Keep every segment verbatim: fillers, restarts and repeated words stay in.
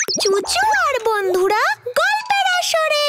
চুচু আর বন্ধুরা গল্পের আসরে।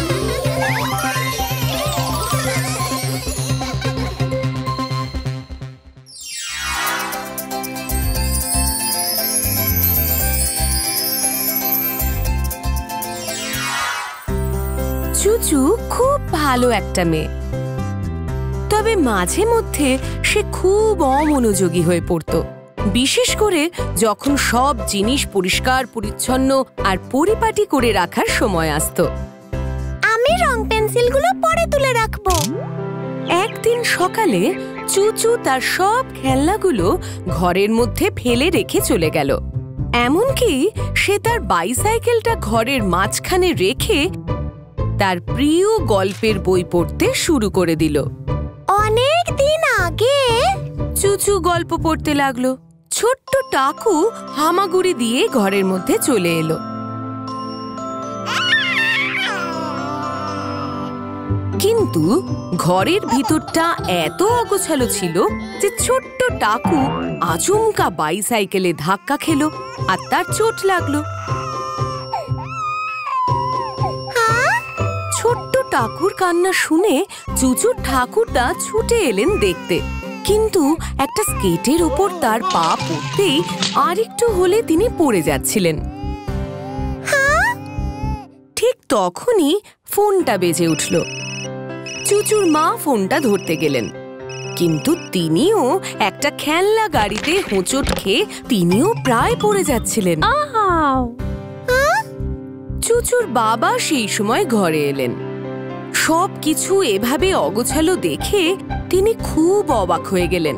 চুচু খুব ভালো একটা মেয়ে, তবে মাঝে মধ্যে সে খুব অমনোযোগী হয়ে পড়তো, বিশেষ করে যখন সব জিনিস পরিষ্কার পরিচ্ছন্ন আর পরিপাটি করে রাখার সময় আসতো। আমি রং পেন্সিলগুলো পরে তুলে রাখবো। একদিন সকালে চুচু তার সব খেলনাগুলো ঘরের মধ্যে ফেলে রেখে চলে গেল। এমনকি সে তার বাইসাইকেলটা ঘরের মাঝখানে রেখে তার প্রিয় গল্পের বই পড়তে শুরু করে দিল। অনেক দিন আগে, চুচু গল্প পড়তে লাগলো। ছোট্ট টাকু হামাগুড়ি দিয়ে ঘরের মধ্যে চলে এলো। কিন্তু ঘরের ভিতরটা এত অগোছালো ছিল যে ছোট্ট টাকু আচমকা বাইসাইকেলে ধাক্কা খেলো আর তার চোট লাগলো। ছোট্ট টাকুর কান্না শুনে চুচু ঠাকুরদা ছুটে এলেন দেখতে, কিন্তু একটা স্কেটের ওপর তার পা পড়তেই আরেকটু হলে তিনি পড়ে যাচ্ছিলেন। ঠিক তখনই ফোনটা বেজে উঠল। চুচুর মা ফোনটা ধরতে গেলেন, কিন্তু তিনিও একটা খেলনা গাড়িতে হোঁচট খেয়ে তিনিও প্রায় পড়ে যাচ্ছিলেন। চুচুর বাবা সেই সময় ঘরে এলেন। সব কিছু এভাবে অগোছালো দেখে তিনি খুব অবাক হয়ে গেলেন।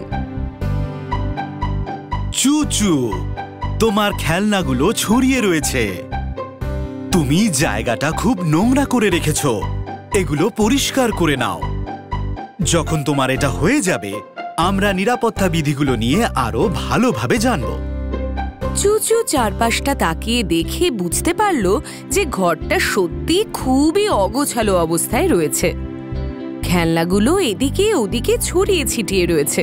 চুচু, তোমার খেলনাগুলো ছড়িয়ে রয়েছে। তুমি জায়গাটা খুব নোংরা করে রেখেছো। এগুলো পরিষ্কার করে নাও। যখন তোমার এটা হয়ে যাবে, আমরা নিরাপত্তা বিধিগুলো নিয়ে আরো ভালোভাবে জানবো। চুচু চারপাশটা তাকিয়ে দেখে বুঝতে পারল যে ঘরটা সত্যি খুবই অগোছালো অবস্থায় রয়েছে। খেলনাগুলো এদিকে ওদিকে ছড়িয়ে ছিটিয়ে রয়েছে।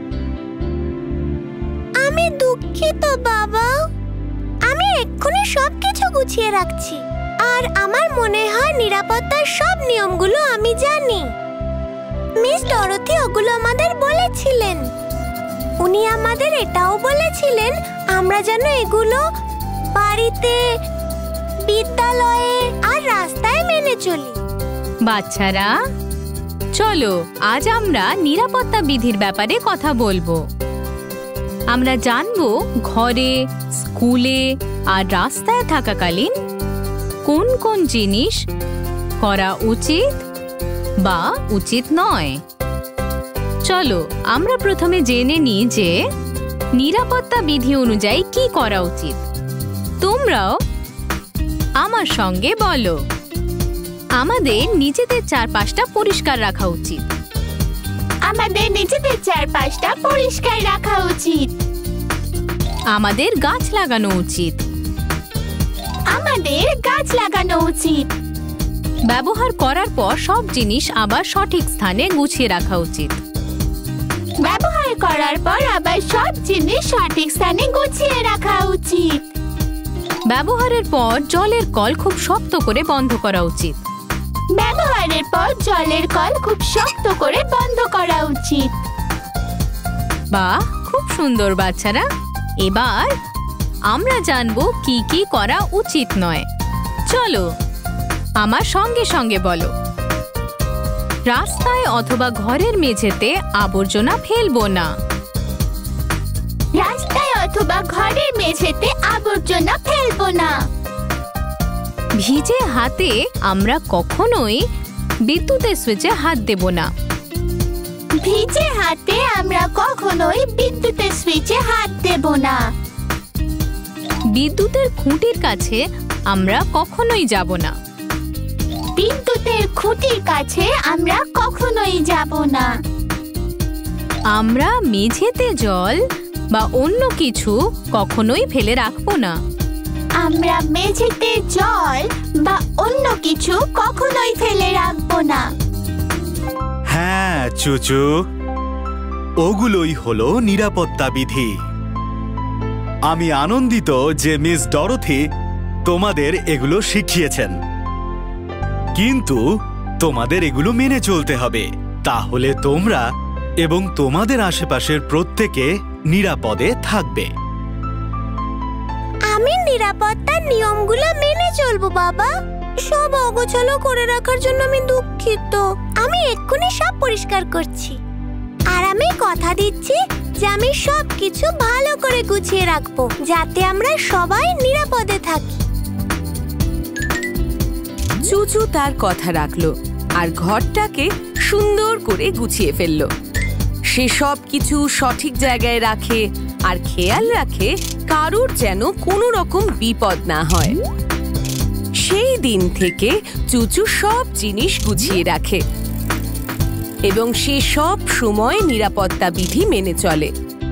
আমি দুঃখিত বাবা, আমি এক্ষুনি সবকিছু গুছিয়ে রাখছি। আর আমার মনে হয় নিরাপত্তার সব নিয়মগুলো আমি জানি। মিস ডরথি ওগুলো আমাদের বলেছিলেন। উনি আমাদের এটাও বলেছিলেন আমরা যেন এগুলো বাড়িতে, বিদ্যালয়ে আর রাস্তায় মেনে চলি। বাচ্চারা, চলো আজ আমরা নিরাপত্তা বিধির ব্যাপারে কথা বলবো। আমরা জানবো ঘরে, স্কুলে আর রাস্তায় থাকাকালীন কোন কোন জিনিস করা উচিত বা উচিত নয়। চলো আমরা প্রথমে জেনে নিই যে নিরাপত্তা বিধি অনুযায়ী কি করা উচিত। তোমরাও আমার সঙ্গে বলো। আমাদের নিজেদের চারপাশটা পরিষ্কার রাখা উচিত। আমাদের নিজেদের চারপাশটা পরিষ্কার রাখা উচিত। আমাদের গাছ লাগানো উচিত। আমাদের গাছ লাগানো উচিত। ব্যবহার করার পর সব জিনিস আবার সঠিক স্থানে গুছিয়ে রাখা উচিত। ব্যবহার করার পর আবার সব জিনিস সঠিক স্থানে গুছিয়ে রাখা উচিত। ব্যবহারের পর জলের কল খুব শক্ত করে বন্ধ করা উচিত। ব্যবহারের পর জলের কল খুব শক্ত করে বন্ধ করা উচিত। বাহ, খুব সুন্দর বাচ্চারা। এবার আমরা জানবো কি কি করা উচিত নয়। চলো আমার সঙ্গে সঙ্গে বলো। রাস্তায় অথবা ঘরের মেঝেতে আবর্জনা ফেলবো না। রাস্তায় অথবা ঘরের মেঝেতে আবর্জনা ফেলবো না। ভিজে হাতে আমরা কখনোই বিদ্যুতের সুইচে হাত দেব না। ভিজে হাতে আমরা কখনোই বিদ্যুতের সুইচে হাত দেব না। বিদ্যুতের খুঁটির কাছে আমরা কখনোই যাব না। বিদ্যুতের খুঁটির কাছে আমরা কখনোই যাব না। আমরা মেঝেতে জল বা অন্য কিছু কখনোই ফেলে রাখবো না। আমরা মেঝেতে জল বা অন্য কিছু কখনোই ফেলে রাখবো না। হ্যাঁ চুচু, ওগুলোই হলো নিরাপত্তা বিধি। আমি আনন্দিত যে মিস ডরথি তোমাদের এগুলো শিখিয়েছেন, কিন্তু তোমাদের এগুলো মেনে চলতে হবে। তাহলে তোমরা এবং তোমাদের আশেপাশের প্রত্যেকে নিরাপদে থাকবে। আমি নিরাপত্তার নিয়মগুলো মেনে চলবো বাবা। সব অগোছালো করে রাখার জন্য আমি দুঃখিত। আমি এক্ষুনি সব পরিষ্কার করছি, আর আমি কথা দিচ্ছি যে আমি সবকিছু ভালো করে গুছিয়ে রাখবো, যাতে আমরা সবাই নিরাপদে থাকি। চুচু তার কথা রাখলো আর ঘরটাকে সুন্দর করে গুছিয়ে ফেললো। সে সব কিছু সঠিক জায়গায় রাখে আর খেয়াল রাখে কারুর যেন কোনো রকম বিপদ না হয়। সেই দিন থেকে চুচু সব জিনিস গুছিয়ে রাখে এবং সে সব সময় নিরাপত্তা বিধি মেনে চলে।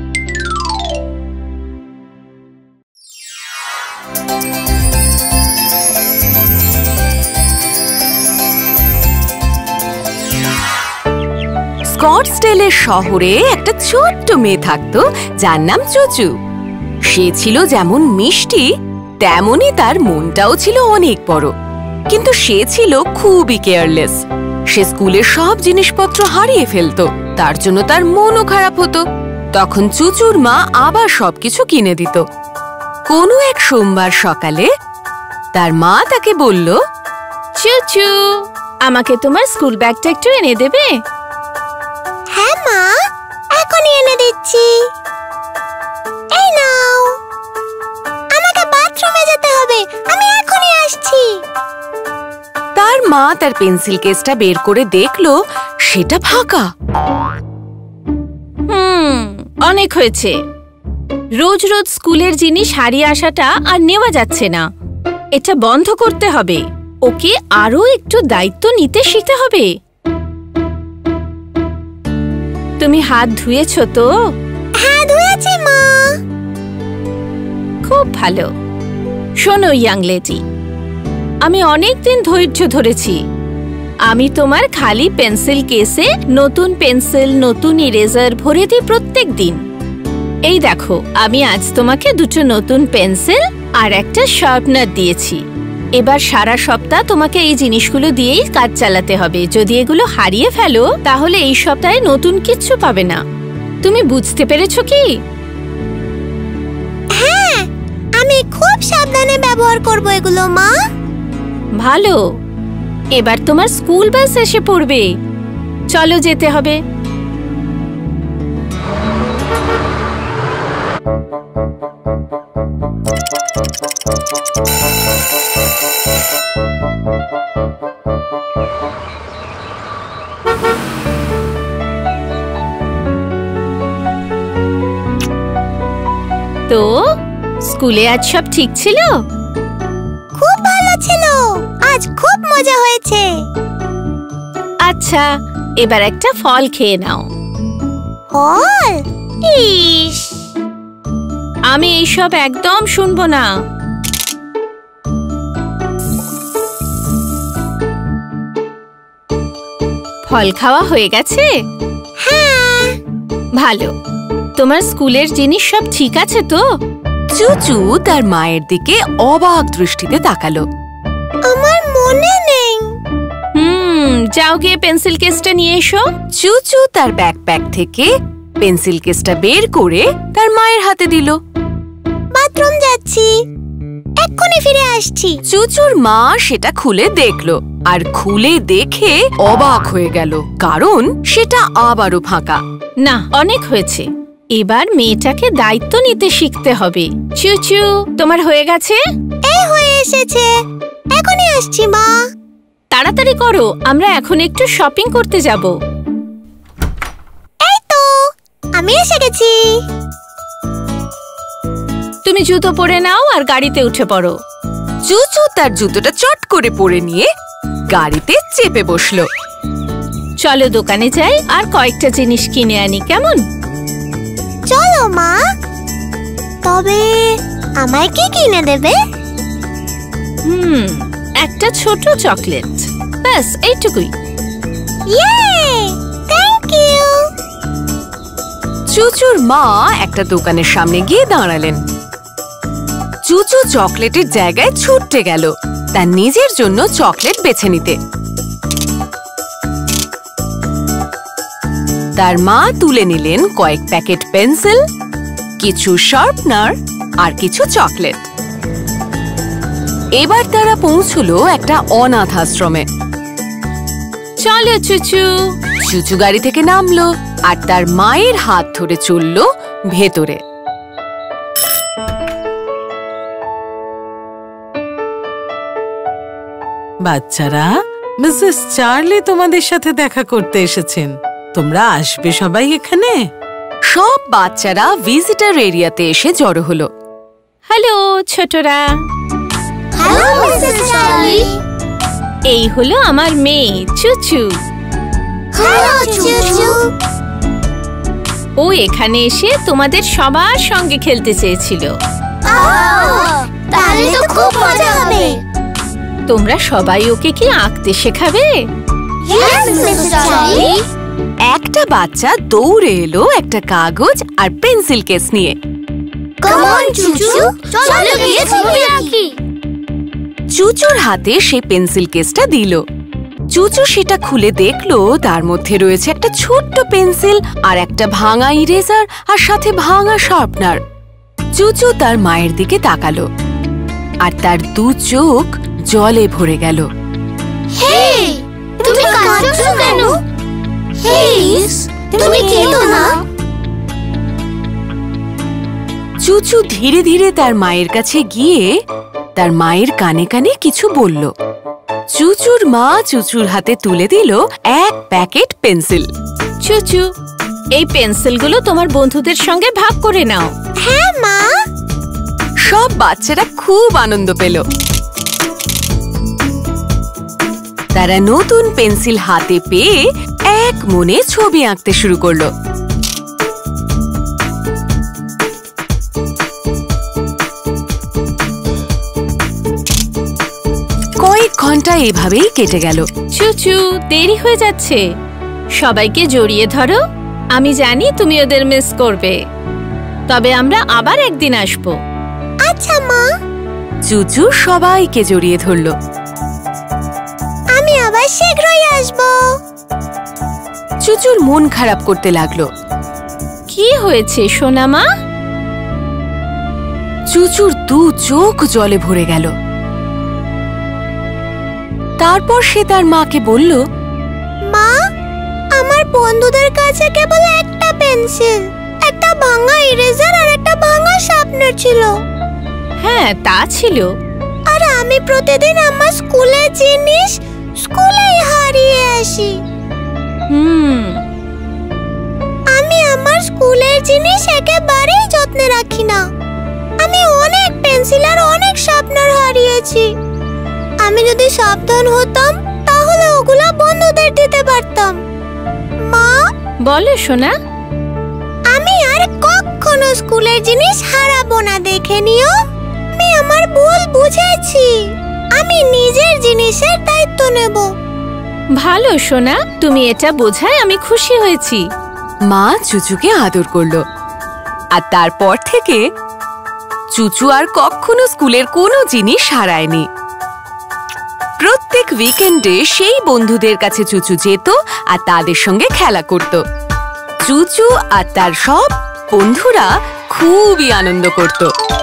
স্কটসডেলের শহরে একটা ছোট্ট মেয়ে থাকতো যার নাম চুচু। সে ছিল যেমন মিষ্টি, তেমনই তার মনটাও ছিল অনেক বড়। কিন্তু সে ছিল খুবই কেয়ারলেস। সে স্কুলের সব জিনিসপত্র হারিয়ে ফেলতো, তার জন্য তার মনও খারাপ হতো। তখন চুচুর মা আবার সবকিছু কিনে দিত। কোনো এক সোমবার সকালে তার মা তাকে বলল, চুচু, আমাকে তোমার স্কুল ব্যাগটা একটু এনে দেবে? হ্যাঁ মা, এখনই এনে দিচ্ছি। এই নাও। আমাকে বাথরুমে যেতে হবে, আমি এখনই আসছি। তার মা তার পেন্সিল কেসটা বের করে দেখলো সেটা ফাঁকা। হুম, অনেক হয়েছে। রোজ রোজ স্কুলের জিনিস হারিয়ে আসাটা আর নেওয়া যাচ্ছে না। এটা বন্ধ করতে হবে। ওকে আরো একটু দায়িত্ব নিতে শিখতে হবে। তুমি হাত ধুয়েছো তো? হ্যাঁ, ধুয়েছি মা। খুব ভালো। শোনো ইয়াং লেডি, আমি অনেক দিন ধৈর্য ধরেছি। আমি তোমার খালি পেন্সিল কেসে নতুন পেন্সিল, নতুন ইরেজার ভরে দিই প্রত্যেক দিন। এই দেখো, আমি আজ তোমাকে দুটো নতুন পেন্সিল আর একটা শার্পনার দিয়েছি। এবার সারা সপ্তাহ তোমাকে এই জিনিসগুলো দিয়েই কাজ চালাতে হবে। যদি এগুলো হারিয়ে ফেলো তাহলে এই সপ্তাহে নতুন কিচ্ছু পাবে না। তুমি বুঝতে পেরেছো কি? হ্যাঁ, আমি খুব সাবধানে ব্যবহার করব এগুলো মা। ভালো। এবার তোমার স্কুল বাস এসে পড়বে। চলো, যেতে হবে। তো স্কুলে আজ সব ঠিক ছিল? খুব ভালো ছিল। আজ খুব মজা হয়েছে। আচ্ছা, এবার একটা ফল খেয়ে নাও। ফল? ইস, আমি এইসব একদম শুনবো না। ফল খাওয়া হয়ে গেছে? হ্যাঁ। ভালো। তোমার স্কুলের জিনিস সব ঠিক আছে তো? চুচু তার মায়ের দিকে অবাক দৃষ্টিতে তাকালো। আমার মনে নেই। হুম, যাও গিয়ে পেন্সিল কেসটা নিয়ে এসো। চুচু তার ব্যাকপ্যাক থেকে পেন্সিল কেসটা বের করে তার মায়ের হাতে দিল। বাথরুম যাচ্ছি, এক্ষুনি ফিরে আসছি। চুচুর মা সেটা খুলে দেখলো আর খুলে দেখে অবাক হয়ে গেল, কারণ সেটা আবারও ফাঁকা। না, অনেক হয়েছে। এবার মেয়েটাকে দায়িত্ব নিতে শিখতে হবে। চুচু, তোমার হয়ে গেছে? এই হয়ে এসেছে, এখনই আসছি মা। তাড়াতাড়ি করো, আমরা এখন একটু শপিং করতে যাব। এই তো, আমি এসে গেছি। তুমি জুতো পরে নাও আর গাড়িতে উঠে পড়ো। চুচু তার জুতোটা চট করে পরে নিয়ে গাড়িতে চেপে বসলো। চলো দোকানে যাই আর কয়েকটা জিনিস কিনে আনি, কেমন? চলো মা। তবে আমায় কি কিনে দেবে? হুম, একটা ছোট চকলেট, ব্যাস এইটুকুই। ইয়ে, থ্যাংক ইউ। চুচুর মা একটা দোকানের সামনে গিয়ে দাঁড়ালেন। চুচু চকলেটের জায়গায় ছুটতে গেল তার নিজের জন্য চকলেট বেছে নিতে। তার মা তুলে নিলেন কয়েক প্যাকেট পেন্সিল, কিছু শার্পনার আর কিছু চকলেট। এবার তারা পৌঁছলো একটা অনাথ আশ্রমে। চলো চুচু। চুচু গাড়ি থেকে নামলো আর তার মায়ের হাত ধরে চলল ভেতরে। বাচ্চারা, মিসেস চার্লি তোমাদের সাথে দেখা করতে এসেছেন। তোমরা আসবে সবাই এখানে। সব বাচ্চারা ভিজিটর এরিয়াতে এসে জড়ো হলো। হ্যালো ছোটরা। Hello Mrs Charlie. এই হলো আমার মেয়ে চুচু। হ্যালো চুচু। ও এখানে এসে তোমাদের সবার সঙ্গে খেলতে চেয়েছিল। তাহলে তো খুব মজা হবে। তোমরা সবাই ওকে কি আঁকতে শেখাবে? Yes Mrs Charlie. একটা বাচ্চা দৌড়ে এলো একটা কাগজ আর পেন্সিল কেস নিয়ে। কাম অন চুচু, চলো গিয়ে ছবি আঁকি। চুচুর হাতে সেই পেন্সিল কেসটা দিল। চুচু সেটা খুলে দেখলো তার মধ্যে রয়েছে একটা ছোট্ট পেন্সিল আর একটা ভাঙা ইরেজার আর সাথে ভাঙা শার্পনার। চুচু তার মায়ের দিকে তাকালো আর তার দু চোখ জলে ভরে গেল। হেই, তুমি কাঁদছো কেন? প্লিজ, তুমি কেঁদো না। চুচু ধীরে ধীরে তার মায়ের কাছে গিয়ে তার মায়ের কানে কানে কিছু বলল। চুচুর মা চুচুর হাতে তুলে দিল এক প্যাকেট পেন্সিল। চুচু, এই পেন্সিলগুলো তোমার বন্ধুদের সঙ্গে ভাগ করে নাও। হ্যাঁ মা। সব বাচ্চারা খুব আনন্দ পেল। তারা নতুন পেন্সিল হাতে পেয়ে এক মনে ছবি আঁকতে শুরু করলো। কয়েক ঘন্টা এভাবেই কেটে গেল। চুচু, দেরি হয়ে যাচ্ছে। সবাইকে জড়িয়ে ধরো। আমি জানি তুমি ওদের মিস করবে, তবে আমরা আবার একদিন আসবো। আচ্ছা মা। চুচু সবাইকে জড়িয়ে ধরল। আমি আবার শীঘ্রই আসবো। চুচুর মন খারাপ করতে লাগলো। কি হয়েছে সোনা মা? চুচুর দু চোখ জলে ভরে গেল। তারপর সে তার মাকে বলল, মা, আমার বন্ধুদের কাছে কেবল একটা পেন্সিল, একটা ভাঙা ইরেজার আর একটা ভাঙা শার্পনার ছিল। হ্যাঁ, তা ছিল। আর আমি প্রতিদিন আমার স্কুলের জিনিস স্কুলেই হারিয়ে আসি। হুম। আমি আমার স্কুলের জিনিস একেবারেই যত্নে রাখি না। আমি অনেক পেন্সিল আর অনেক শার্পনার হারিয়েছি। আমি যদি সাবধান হতাম তাহলে ওগুলো বন্ধুদের দিতে পারতাম। মা, বলো সোনা। আমি আর কখনো স্কুলের জিনিস হারাবো না, দেখে নিও। আমি আমার ভুল বুঝেছি। আমি নিজের জিনিসের দায়িত্ব নেব। ভালো সোনা, তুমি এটা বোঝায় আমি খুশি হয়েছি। মা চুচুকে আদর করলো। আর তারপর থেকে চুচু আর কখনো স্কুলের কোনো জিনিস হারায়নি। প্রত্যেক উইকেন্ডে সেই বন্ধুদের কাছে চুচু যেত আর তাদের সঙ্গে খেলা করত। চুচু আর তার সব বন্ধুরা খুবই আনন্দ করত।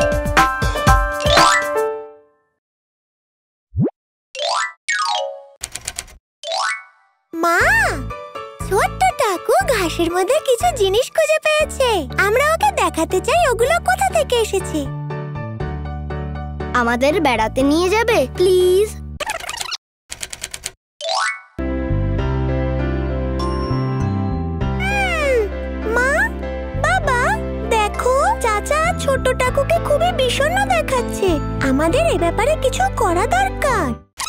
মা, ছোট্ট টাকু ঘাসের মধ্যে কিছু জিনিস খুঁজে পেয়েছে। আমরা ওকে দেখাতে চাই ওগুলো কোথা থেকে এসেছে। আমাদের বেড়াতে নিয়ে যাবে প্লিজ? মা, বাবা, দেখো চাচা ছোট টাকুকে খুবই বিষণ্ণ দেখাচ্ছে। আমাদের এ ব্যাপারে কিছু করা দরকার।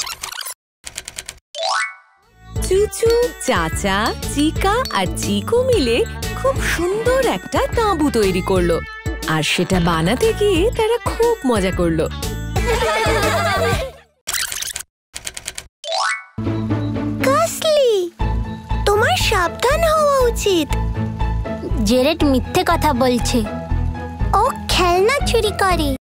চুচু, চাচা, চিকা আর চিকু মিলে খুব সুন্দর একটা তাঁবু তৈরি করলো। আর সেটা বানাতে গিয়ে তারা খুব মজা করলো। কাসলি, তোমার সাবধান হওয়া উচিত। জেরেট মিথ্যে কথা বলছে। ও খেলনা চুরি করে।